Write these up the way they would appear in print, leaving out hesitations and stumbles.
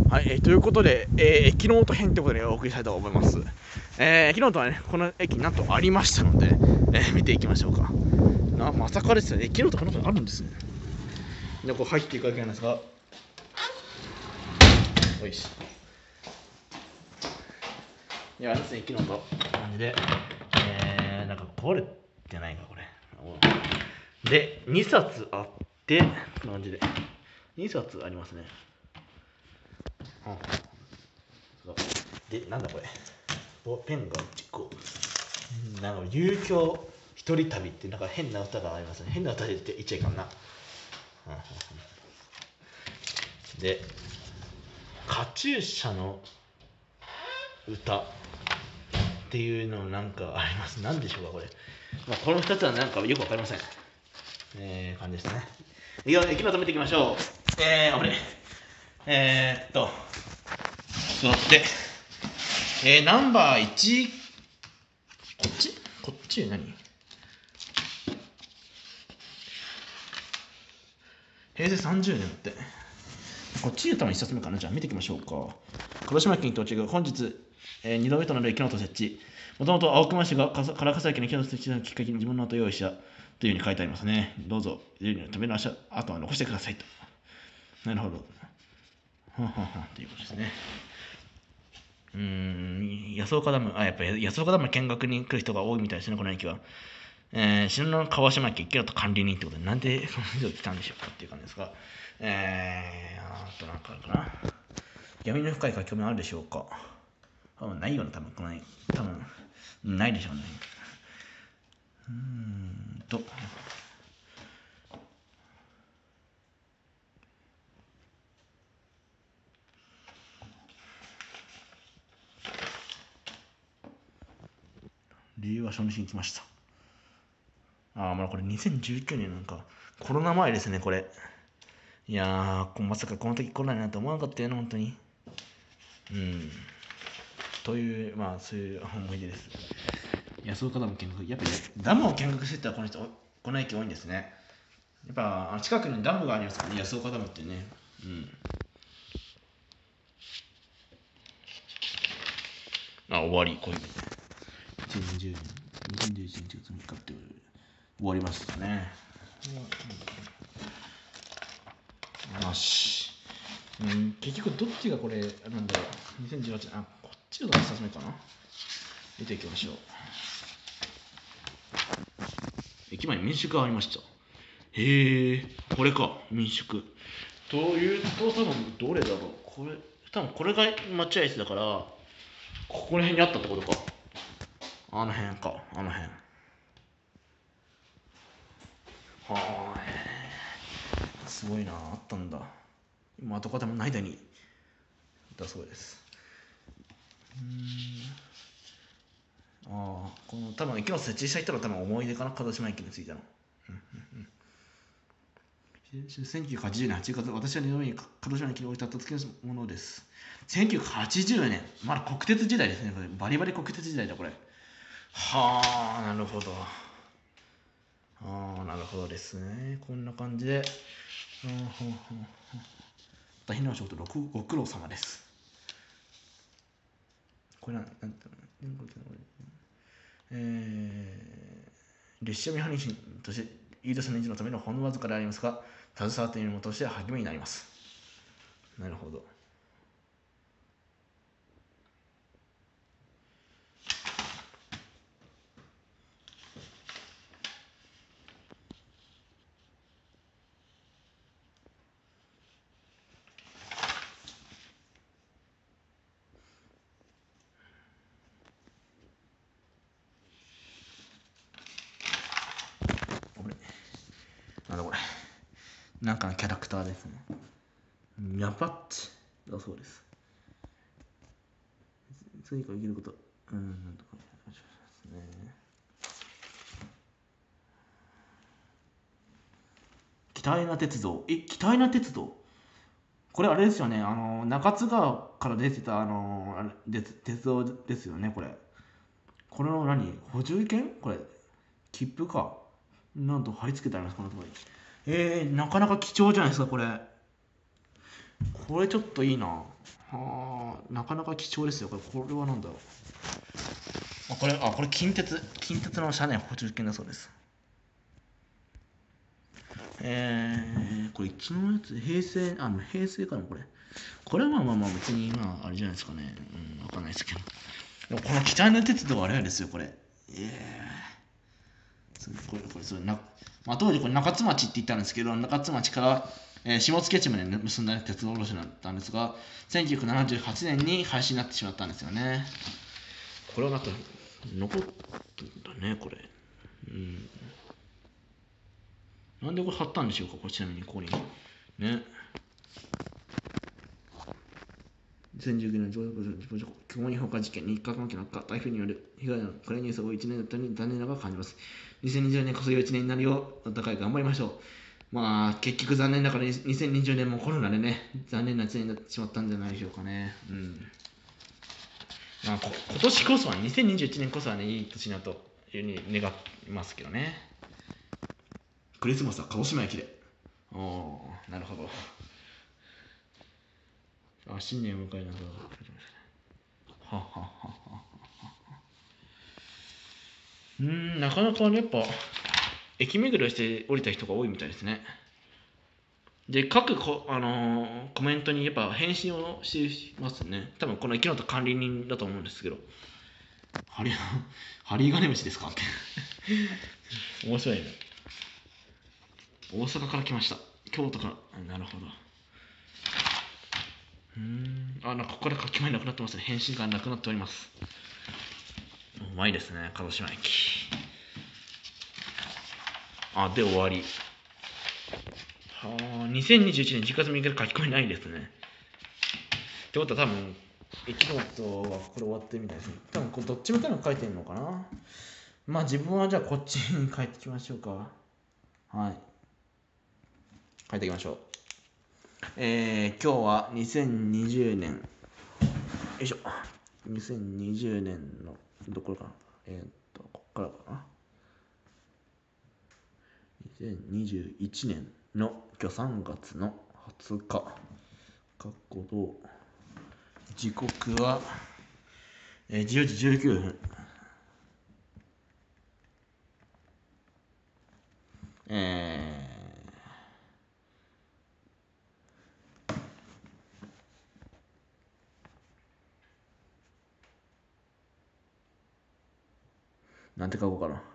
はい、ということで、駅ノート編ということでお送りしたいと思います。駅ノートはね、この駅になんとありましたので、見ていきましょうか。まさかですよね、駅ノートこの中にあるんですね。じゃあこう入っていくわけなんですが、おいしいや、ですね、駅ノート感じで、なんか壊れてないか、これ。で、2冊あって、こんな感じで、2冊ありますね。で、なんだこれ。ペンが1個。なんか、遊興一人旅ってなんか変な歌がありますね。変な歌で言っちゃいかんな。で、カチューシャの歌っていうのなんかあります。なんでしょうか、これ。この2つはなんかよくわかりません。感じですね。いや、駅まとめていきましょう。あれ。座って。ナンバー1、こっち何平成30年だって。こっちで多分1冊目かな。じゃあ見ていきましょうか。鹿児島県に到着。本日、2度目となる駅の音設置。もともと青熊市が唐笠駅の駅の設置のきっかけに自分の音を用意したというふうに書いてありますね。どうぞ、止める後は残してくださいと。なるほど。ということですね。安岡ダム、やっぱり安岡ダム見学に来る人が多いみたいですね、この駅は。篠の川島駅、池田と管理人ってことで、なんでこの人来たんでしょうかっていう感じですが、あとなんかあるかな。闇の深い書き込みあるでしょうか。ないような、多分ないでしょうね。令和初日に来ました。まだこれ2019年なんか、コロナ前ですね、これ。いやー、まさかこの時コロナになると思わなかったよね、本当に。という、そういう思い出です。安岡ダム見学、やっぱりダムを見学してたらこの駅多いんですね。やっぱ近くにダムがありますからね、安岡ダムってね。終わり、こういう2020年、2011年1月3日って終わりましたね。よし。結局どっちがこれ、なんだろう、2018年、こっちが1冊目かな。見ていきましょう。駅前に民宿がありました。へえ、これか、民宿。というと、多分どれだろう。多分これが待合室だから、ここら辺にあったってことか。あの辺か、あの辺。すごいな、あったんだ。今、跡形もない間にだそうです。この多分駅の設置した人の多分思い出かな、鹿児島駅についての。1980年8月、私は2度目に鹿児島駅に降り立った時のものです。1980年、まだ国鉄時代ですね、これ。バリバリ国鉄時代だ、これ。なるほど。なるほどですね。こんな感じで。大変なお仕事、ご苦労様です。これ列車見張り人として飯田さんの維持のためのほんのわずかでありますが、携わっているものとして励みになります。なるほど。なんだこれ。なんかのキャラクターですね。ミャパッチだそうです。次から生きること。なんとかですね。北稲鉄道。北稲鉄道これあれですよね。中津川から出てた、鉄道ですよね、これ。これの補充券これ。切符か。なんと貼り付けてあります、このところに。なかなか貴重じゃないですか、これ。これちょっといいな。 はあ、なかなか貴重ですよ。これは何だろう。これ近鉄の車内補充券だそうです。これ一のやつ、平成かな、これ。これはまあ別にあれじゃないですかね。わかんないですけど。でもこの北の鉄道はあれですよ、これ。当時これ中津町って言ったんですけど、中津町から、下野市まで結んだ鉄道路線だったんですが、1978年に廃止になってしまったんですよね。これはなんか残ったんだね、これ。なんでこれ貼ったんでしょうか、これちなみにここに。ね。2019年上共に放火事件、日韓関係の悪化、台風による被害のこれニュースを1年だったのに残念ながら感じます。2020年こそ良い1年になるよう、お互い頑張りましょう。まあ、結局残念ながら2020年もコロナでね、残念な1年になってしまったんじゃないでしょうかね。まあ、今年こそは、2021年こそはね、いい年になるというふうに願いますけどね。クリスマスは鹿児島駅で。なるほど。新年を迎えながら。なかなかね、やっぱ、駅巡りして降りた人が多いみたいですね。で、各コメントにやっぱ返信をしてますね。多分この駅のと管理人だと思うんですけど、ハリーガネムシですかって面白いね。大阪から来ました。京都から。なるほど。なんかここで書き前なくなってますね。返信がなくなっております。うまいですね、鹿児島駅。で終わり。2021年10月6日で書き込みないですね。ってことは多分、駅ノートはこれ終わってるみたいですね。多分これどっち向けの書いてるのかな。まあ自分はじゃあこっちに書いていきましょうか。はい。書いていきましょう。今日は2020年、よいしょ。2020年の、どこかな。こっからかな。2021年の今日3月の20日。時刻は、14時19分。なんて書こうかな。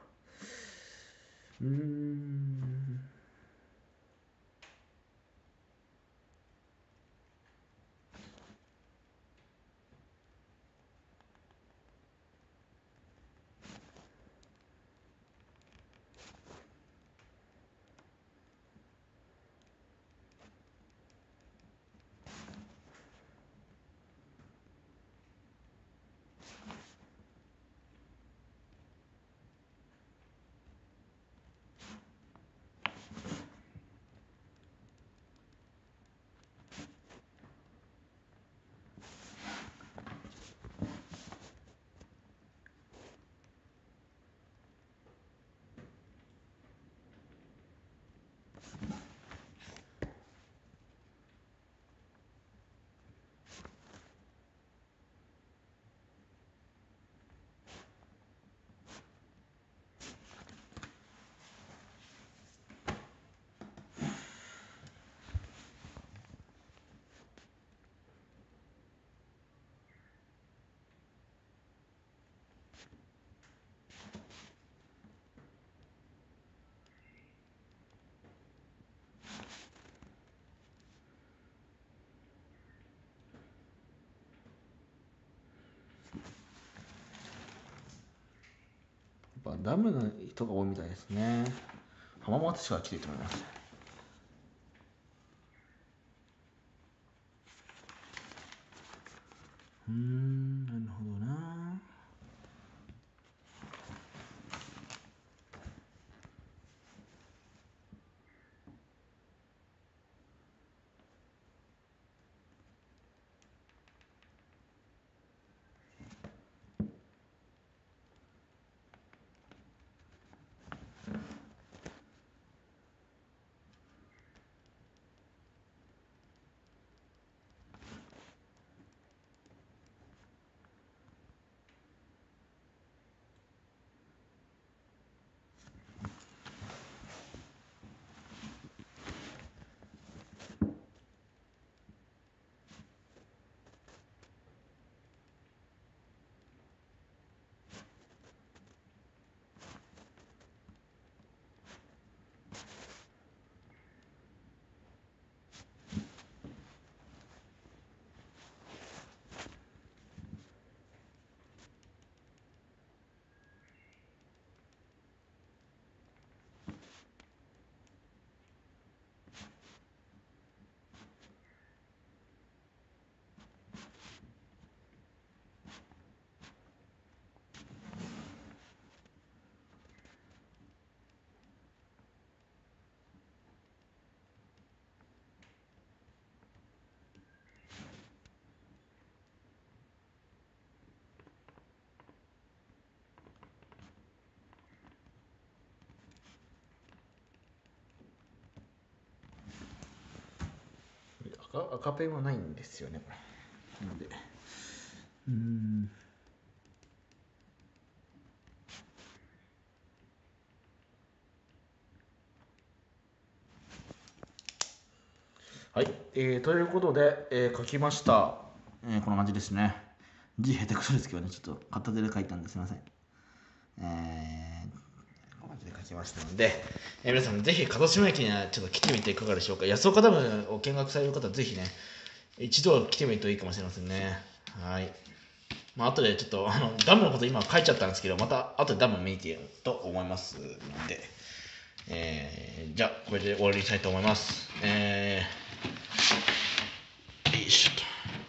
ダムの人が多いみたいですね。浜松市から来てると思います。なるほどな。 赤ペンはないんですよね、これ。なので。はい、ということで、書きました。こんな感じですね。字下手くそですけどね、ちょっと片手で書いたんですいません。こんな感じで書きましたので、皆さんぜひ門島駅にはちょっと来てみていかがでしょうか。安岡ダムを見学される方はぜひね、一度は来てみるといいかもしれませんね。はい。まあ後でちょっとダムのこと今書いちゃったんですけど、また後でダム見てと思いますので、じゃあこれで終わりにしたいと思います。よいしょと。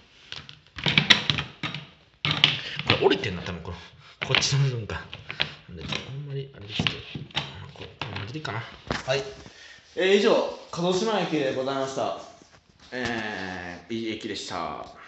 これ折れてんな、多分こっちの部分か。なんであんまりあれですけど、こんな感じでいいかな。はい。以上、門島駅でございました。いい駅でした。